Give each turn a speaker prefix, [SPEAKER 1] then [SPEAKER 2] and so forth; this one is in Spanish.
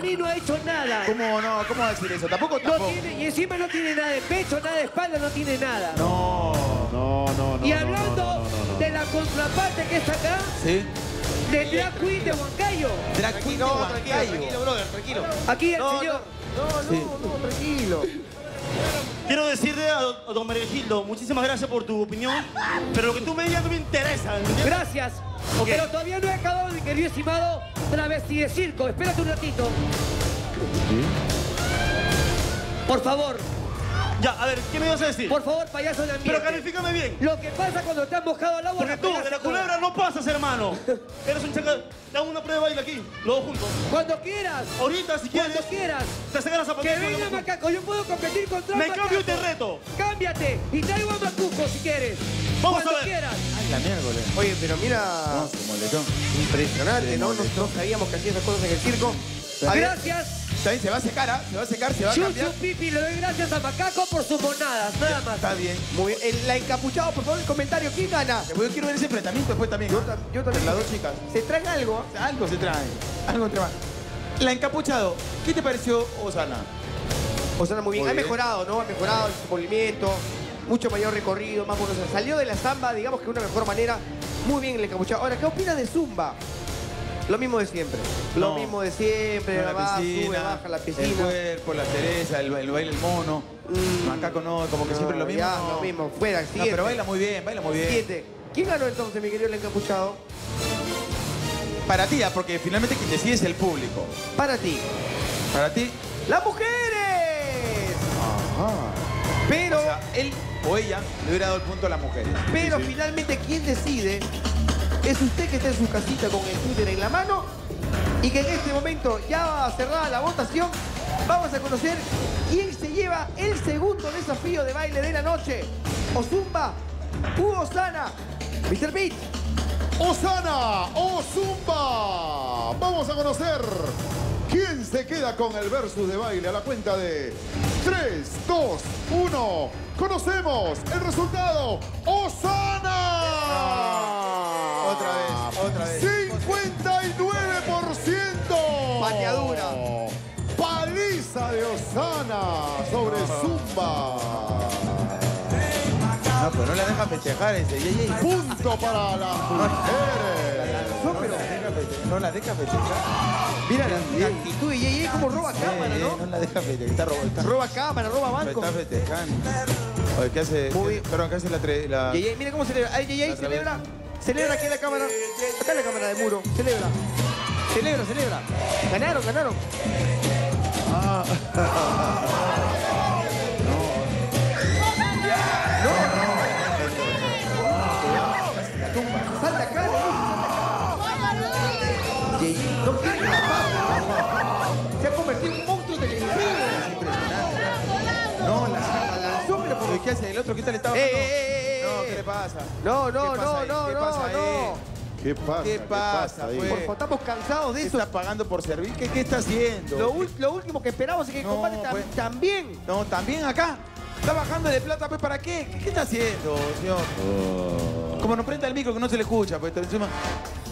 [SPEAKER 1] mí no ha hecho nada.
[SPEAKER 2] ¿Cómo no? ¿Cómo va a decir eso? Tampoco.
[SPEAKER 1] No tiene, y encima no tiene nada de pecho, nada de espalda, no tiene nada.
[SPEAKER 2] No.
[SPEAKER 1] Y hablando de la contraparte que está acá,
[SPEAKER 2] ¿Sí?
[SPEAKER 1] de Drag Queen de Huancayo.
[SPEAKER 2] Drag Queen de Huancayo.
[SPEAKER 3] Tranquilo, brother, tranquilo.
[SPEAKER 1] Aquí el señor.
[SPEAKER 3] No, tranquilo.
[SPEAKER 4] Quiero decirle a don Meregildo, muchísimas gracias por tu opinión, pero lo que tú me digas no me interesa, ¿entiendes?
[SPEAKER 1] Gracias.
[SPEAKER 4] Ok.
[SPEAKER 1] Pero todavía no he acabado, mi querido estimado travesti de circo. Espérate un ratito. Por favor,
[SPEAKER 4] Ya, a ver, ¿qué me vas a decir?
[SPEAKER 1] por favor, payaso de ambiente.
[SPEAKER 4] Pero califícame bien.
[SPEAKER 1] Lo que pasa cuando te has mojado al agua...
[SPEAKER 4] Porque tú, de la culebra no pasas, hermano. Eres un chacal. Te hago una prueba de baile aquí, los dos juntos.
[SPEAKER 1] Cuando quieras.
[SPEAKER 4] Ahorita, si quieres,
[SPEAKER 1] Cuando quieras.
[SPEAKER 4] te sacas la zapatilla.
[SPEAKER 1] Que venga Macaco, yo puedo competir contra
[SPEAKER 4] Me
[SPEAKER 1] Macaco.
[SPEAKER 4] cambio y te reto.
[SPEAKER 1] Cámbiate y traigo a Macuco si quieres.
[SPEAKER 4] Vamos
[SPEAKER 1] Cuando
[SPEAKER 4] a ver.
[SPEAKER 1] quieras.
[SPEAKER 2] Ay, la miércoles.
[SPEAKER 3] Oye, pero mira,
[SPEAKER 2] No, se molestó.
[SPEAKER 3] impresionante, ¿no? Nosotros sabíamos que hacía esas cosas en el circo. A ver,
[SPEAKER 1] Gracias.
[SPEAKER 2] Está bien, se va a secar, ¿ah? Se va a secar, se va a
[SPEAKER 1] Chuchu
[SPEAKER 2] cambiar.
[SPEAKER 1] Pipi, le doy gracias a Macaco por sus monadas, nada más.
[SPEAKER 2] Está bien.
[SPEAKER 3] muy bien. La encapuchado, por favor, el comentario. ¿Quién gana?
[SPEAKER 2] Yo quiero ver ese enfrentamiento después también.
[SPEAKER 3] Yo
[SPEAKER 2] ¿ah?
[SPEAKER 3] también.
[SPEAKER 2] Las dos chicas.
[SPEAKER 3] ¿Se traen algo?
[SPEAKER 2] Algo se trae. Algo se trae. La encapuchado. ¿Qué te pareció, Osana?
[SPEAKER 3] Osana, muy bien.
[SPEAKER 2] Muy
[SPEAKER 3] Ha
[SPEAKER 2] bien.
[SPEAKER 3] mejorado, ¿no? Ha mejorado su movimiento, mucho mayor recorrido, más bueno. Salió de la samba, digamos que de una mejor manera. Muy bien el encapuchado. Ahora, ¿qué opinas de Zumba? Lo mismo de siempre. Lo
[SPEAKER 2] No.
[SPEAKER 3] mismo de siempre.
[SPEAKER 2] La
[SPEAKER 3] Va,
[SPEAKER 2] piscina,
[SPEAKER 3] sube, baja la
[SPEAKER 2] el
[SPEAKER 3] piscina.
[SPEAKER 2] cuerpo, la cereza, el baile, el mono. Macaco no, como que siempre lo mismo.
[SPEAKER 3] Ya,
[SPEAKER 2] no.
[SPEAKER 3] lo mismo. Fuera,
[SPEAKER 2] No,
[SPEAKER 3] siguiente.
[SPEAKER 2] pero baila muy bien, baila muy bien.
[SPEAKER 3] Siguiente. ¿Quién ganó entonces, mi querido el encapuchado?
[SPEAKER 2] Para ti, porque finalmente quien decide es el público.
[SPEAKER 3] Para ti.
[SPEAKER 2] Para ti,
[SPEAKER 3] ¡Las mujeres! Pero,
[SPEAKER 2] o sea, él o ella le hubiera dado el punto a la mujer.
[SPEAKER 3] pero
[SPEAKER 2] Sí, sí.
[SPEAKER 3] finalmente quien decide es usted que está en su casita con el Twitter en la mano y que en este momento ya va cerrada la votación. Vamos a conocer quién se lleva el segundo desafío de baile de la noche. O Zumba, u Osana, Mr. Beat.
[SPEAKER 5] Osana o Zumba. Vamos a conocer quién se queda con el versus de baile a la cuenta de 3, 2, 1. Conocemos el resultado. Osana.
[SPEAKER 2] Otra vez.
[SPEAKER 5] 59%.
[SPEAKER 3] Pateadura.
[SPEAKER 5] Paliza de Osana sobre Zumba.
[SPEAKER 2] No, pero no la deja festejar ese.
[SPEAKER 5] Punto para las mujeres.
[SPEAKER 2] No la deja festejar.
[SPEAKER 3] Mira la actitud de Yeye como roba cámara, ¿no?
[SPEAKER 2] No la deja festejar. Está robando.
[SPEAKER 3] Roba cámara, roba banco.
[SPEAKER 2] Está festejando. Oye, ¿qué hace?
[SPEAKER 3] Muy bien.
[SPEAKER 2] Perdón, ¿qué hace la
[SPEAKER 3] Yeye, mira cómo celebra. Ay, Yeye,
[SPEAKER 2] otra vez.
[SPEAKER 3] celebra. Celebra aquí en la cámara. Acá en la cámara de muro. Celebra. Celebra, celebra. Ganaron, ganaron. Salta acá, Yeye, no quiere la paz. Se ha convertido en un monstruo televisivo.
[SPEAKER 2] No, la lanzó, pero por ¿qué hace? El otro, ¿qué tal estaba? No, ¿qué le pasa?
[SPEAKER 3] No,
[SPEAKER 2] ¿Qué pasa ahí? ¿Qué pasa ahí?
[SPEAKER 5] ¿Qué pasa?
[SPEAKER 2] ¿Qué pasa,
[SPEAKER 5] ahí?
[SPEAKER 2] pues?
[SPEAKER 3] Por favor, estamos cansados de
[SPEAKER 2] ¿Qué
[SPEAKER 3] eso.
[SPEAKER 2] está pagando por servir? ¿Qué está haciendo?
[SPEAKER 3] Lo último que esperamos es que el
[SPEAKER 2] No,
[SPEAKER 3] combate
[SPEAKER 2] pues.
[SPEAKER 3] también.
[SPEAKER 2] No, también acá. Está bajando de plata, pues, ¿para qué? ¿Qué está haciendo, señor? Como no prenda el micro, que no se le escucha, pues, encima.